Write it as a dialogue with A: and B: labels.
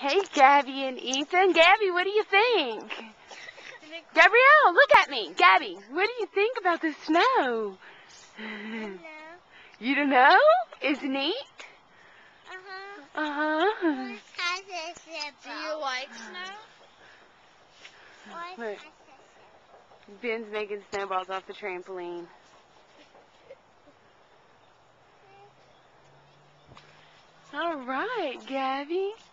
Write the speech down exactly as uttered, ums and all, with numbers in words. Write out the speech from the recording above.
A: Hey, Gabby and Ethan. Gabby, what do you think? Gabrielle, look at me. Gabby, what do you think about the snow?
B: I don't know.
A: You don't know? Is it neat?
B: Uh-huh.
A: Uh-huh.
B: Do you like snow?
A: Look, Ben's making snowballs off the trampoline. All right, Gabby.